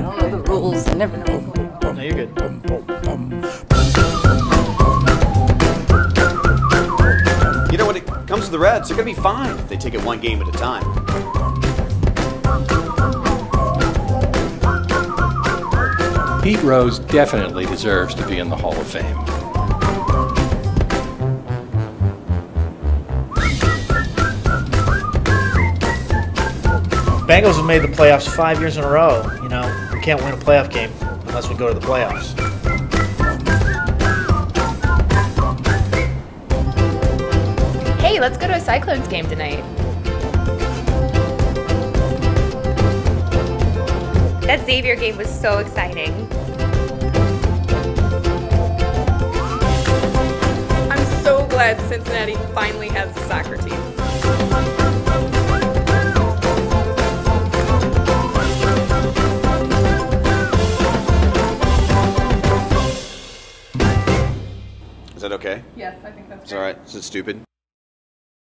don't know the rules. I never know what's going on. No, you're good. You know, when it comes to the Reds, they're going to be fine if they take it one game at a time. Pete Rose definitely deserves to be in the Hall of Fame. Bengals have made the playoffs 5 years in a row. You know, we can't win a playoff game unless we go to the playoffs. Hey, let's go to a Cyclones game tonight. That Xavier game was so exciting. I'm so glad Cincinnati finally has a soccer team. Is that okay? Yes, I think that's It's all right. Is it stupid?